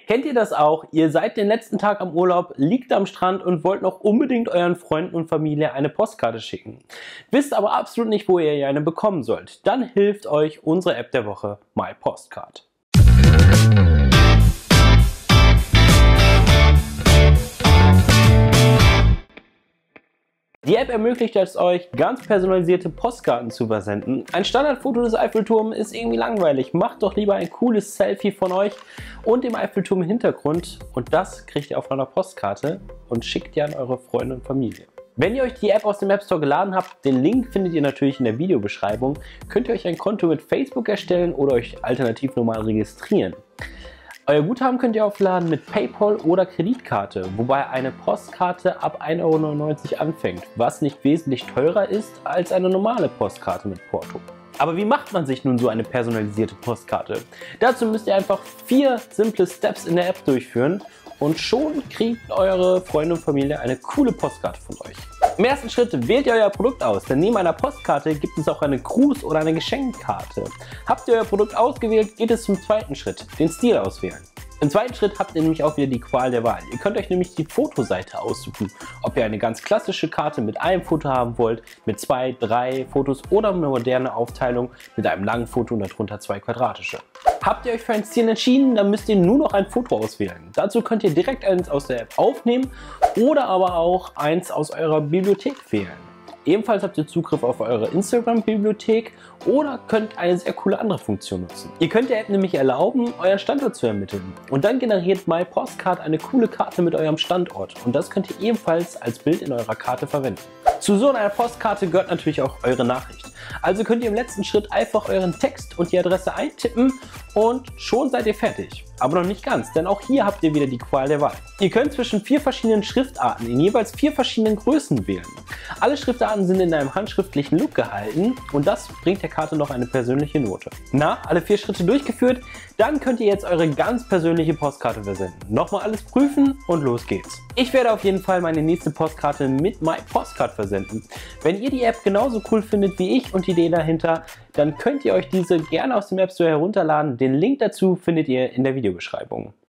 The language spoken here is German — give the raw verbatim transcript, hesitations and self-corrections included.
Kennt ihr das auch? Ihr seid den letzten Tag am Urlaub, liegt am Strand und wollt noch unbedingt euren Freunden und Familie eine Postkarte schicken. Wisst aber absolut nicht, wo ihr eine bekommen sollt. Dann hilft euch unsere App der Woche, MyPostcard. Die App ermöglicht es euch, ganz personalisierte Postkarten zu versenden. Ein Standardfoto des Eiffelturms ist irgendwie langweilig. Macht doch lieber ein cooles Selfie von euch und dem Eiffelturm im Hintergrund. Und das kriegt ihr auf einer Postkarte und schickt ihr an eure Freunde und Familie. Wenn ihr euch die App aus dem App Store geladen habt, den Link findet ihr natürlich in der Videobeschreibung, könnt ihr euch ein Konto mit Facebook erstellen oder euch alternativ normal registrieren. Euer Guthaben könnt ihr aufladen mit PayPal oder Kreditkarte, wobei eine Postkarte ab ein Euro neunundneunzig anfängt, was nicht wesentlich teurer ist als eine normale Postkarte mit Porto. Aber wie macht man sich nun so eine personalisierte Postkarte? Dazu müsst ihr einfach vier simple Steps in der App durchführen und schon kriegt eure Freunde und Familie eine coole Postkarte von euch. Im ersten Schritt wählt ihr euer Produkt aus, denn neben einer Postkarte gibt es auch eine Gruß- oder eine Geschenkkarte. Habt ihr euer Produkt ausgewählt, geht es zum zweiten Schritt, den Stil auswählen. Im zweiten Schritt habt ihr nämlich auch wieder die Qual der Wahl. Ihr könnt euch nämlich die Fotoseite aussuchen, ob ihr eine ganz klassische Karte mit einem Foto haben wollt, mit zwei, drei Fotos oder eine moderne Aufteilung mit einem langen Foto und darunter zwei quadratische. Habt ihr euch für ein Stil entschieden, dann müsst ihr nur noch ein Foto auswählen. Dazu könnt ihr direkt eins aus der App aufnehmen oder aber auch eins aus eurer Bibliothek wählen. Ebenfalls habt ihr Zugriff auf eure Instagram-Bibliothek oder könnt eine sehr coole andere Funktion nutzen. Ihr könnt der App nämlich erlauben, euren Standort zu ermitteln. Und dann generiert MyPostcard eine coole Karte mit eurem Standort. Und das könnt ihr ebenfalls als Bild in eurer Karte verwenden. Zu so einer Postkarte gehört natürlich auch eure Nachricht. Also könnt ihr im letzten Schritt einfach euren Text und die Adresse eintippen und schon seid ihr fertig. Aber noch nicht ganz, denn auch hier habt ihr wieder die Qual der Wahl. Ihr könnt zwischen vier verschiedenen Schriftarten in jeweils vier verschiedenen Größen wählen. Alle Schriftarten sind in einem handschriftlichen Look gehalten und das bringt der Karte noch eine persönliche Note. Na, alle vier Schritte durchgeführt? Dann könnt ihr jetzt eure ganz persönliche Postkarte versenden. Nochmal alles prüfen und los geht's. Ich werde auf jeden Fall meine nächste Postkarte mit MyPostcard versenden. Wenn ihr die App genauso cool findet wie ich und die Idee dahinter, dann könnt ihr euch diese gerne aus dem App Store herunterladen. Den Link dazu findet ihr in der Videobeschreibung.